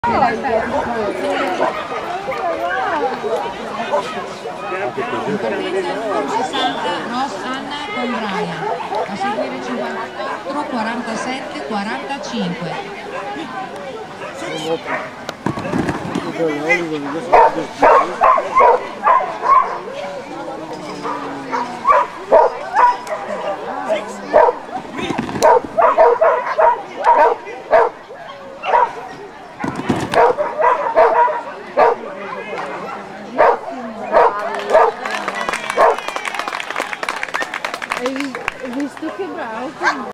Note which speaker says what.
Speaker 1: Ross Anna con Brian, a seguire 54, 47, 45.
Speaker 2: Hai visto che bravo?